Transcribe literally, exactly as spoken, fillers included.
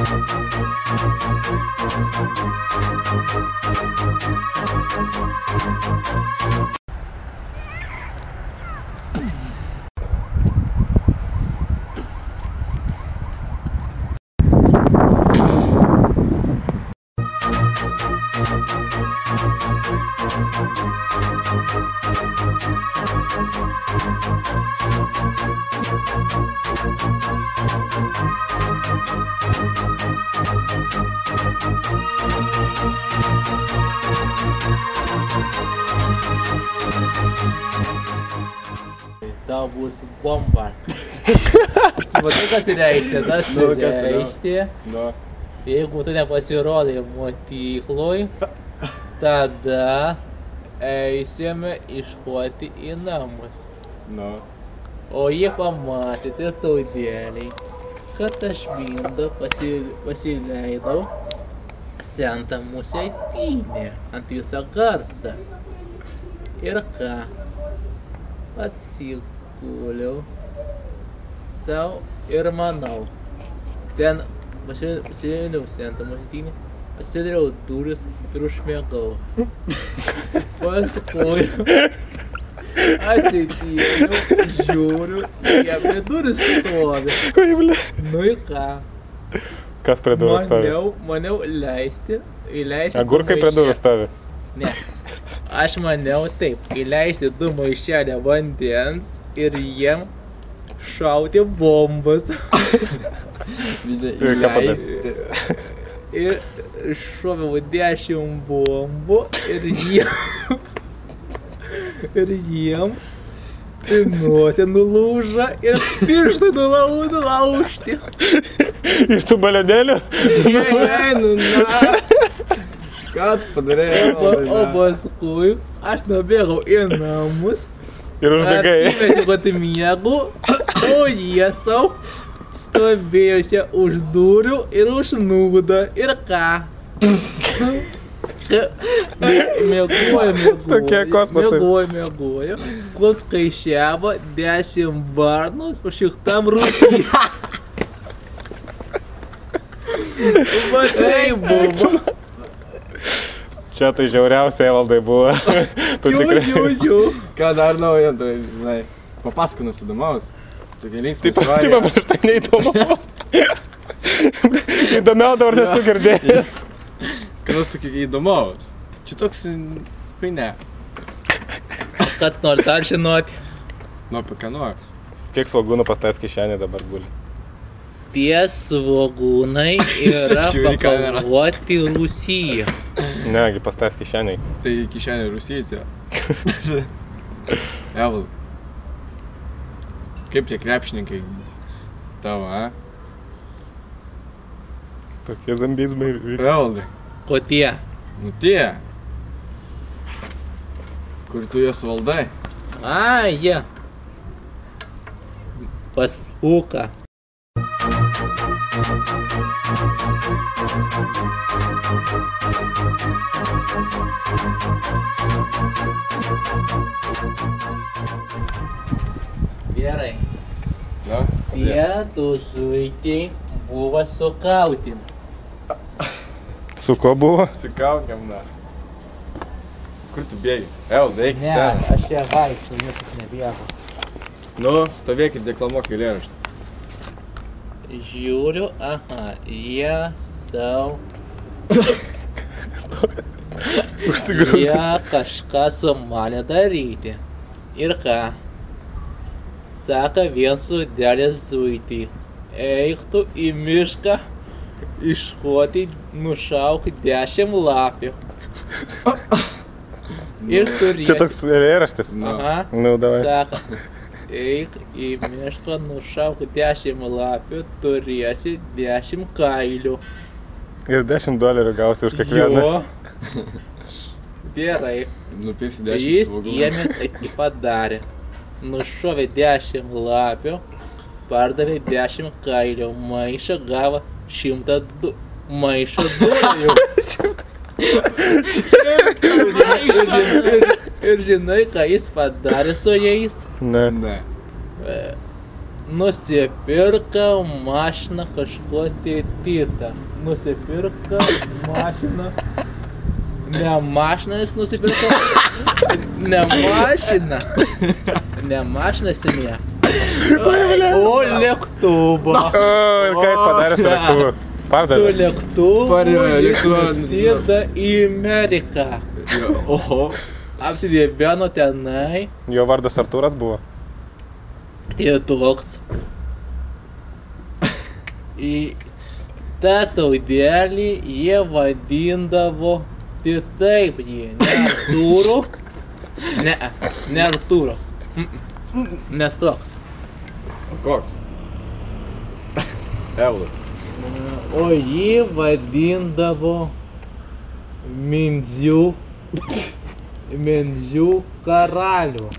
Tau bus bomba. Matai, kas reiškia? Tas reiškia, jeigu tu nepasirodai mokykloj, tada eisime iškuoti į namus. O jie pamatėte todėliai, kad aš vindą pasileidau Santa Museitinė ant visą garsą. Ir ką? Atsiguliau sau ir manau. Ten pasileidau Santa Museitinė, atsidariau duris ir užmiegau. Paskui atsikėliau, žiūriu, jie prie duris stovi. Nu į ką? Kas prie durų stovi? Maniau, maniau leisti, įleisti... Agurkai prie durų stovi? Ne. Aš maniau taip, įleisti du maišelę vandens ir jiem šauti bombas. Įleisti. Ir šoviau dešimt bombų ir jiem... Ir jiem... Nosė nulūža ir pirštai nulaužti. Iš tų balionėlių? Ei, nu na. Ką tu padarėjai? O paskui aš nubėgau į namus. Ir užbėgai. Atsimesiu, kad miegu, o jie sau stovėjo čia už durų ir už nūdą. Ir ką? Miegojo, miegojo, Tokie kosmosai. miegojo, miegojo, kol skaičiavo dešimt varnų pašiktam rūkį. Va tai buvo. Čia tai žiauriausia Evaldai buvo. Tu Čiu, tikrai... čiu, čiu. Ką dar naujo, tai, žinai, papasakau įdomaus. Tokia linksma Taip, istorija. taip, prieš tai neįdomu. Įdomiau dabar nesu girdėjęs. Ką nors tokia įdomaus. Čia toks, kai ne. Kad nori dar žinoti. Nu, apie ką nors. Kiek svogūnų pas tavęs kišenė dabar guli? Tie svogūnai yra Stačiau į kamerą. papakuoti Rusiją. Negi, pas tavęs kišeniai. Tai kišenė Rusijos. Evald. Kaip tie krepšininkai tavo, a? Tokie zambizmai vyksta. Evaldai. Ko tie? Nu tie. Kur tu juos valdai? A, jie. Pas Uką. Gerai. Na? Tie du zuikiai buvo sukauti. Su ko buvo? Sikaukiam, na. Kur tu bėgi? Evaldai, eik į Ne, seną. aš čia vaikščiau, niekas nebėgo. Nu, stovėk ir deklamuok eilėraštį. Žiūriu, aha, jie sau... Užsigrūsi. Jie kažką sumanė daryti. Ir ką? Saka vien sudelės zuitį. Eik tu į mišką, iškoti, nušauk dešimt lapių. Ir turėsi... Čia toks eilėraštis. Aha. Nu, davai. Saka, eik į mišką, nušauk dešimt lapių, turėsi dešimt kailių. Ir dešimt dolerių gausi už kiekvieną. Jo. Gerai. Nupirsi dešimt Jis svogūnų. ėmė taip padarė. Nušovė dešimt lapių, pardavė dešimt kailių, maišą gavo šimtą du... Maišą dolerių. ir, ir žinai, ką jis padarė su jais? Ne. Ne. nusipirka mašiną kažko tėtytą. Nusipirka mašiną. Ne mašiną jis nusipirka. Ne mašiną. Ne mašiną semė. O lėktuvą. O, ir ką jis padarė su lėktuvu? Su Pardavė. lėktuvu Pardavė jis lėktuvą. nusėda į Ameriką. Oho. Apsidėbeno tenai. Jo vardas Artūras buvo. Ir toks. Į tą taudelį jie vadindavo kitaip jį. Ne Artūru. Ne, ne Artūro. Ne toks. O koks? Eulu. O jį vadindavo Mindzių. Mindzių karalių.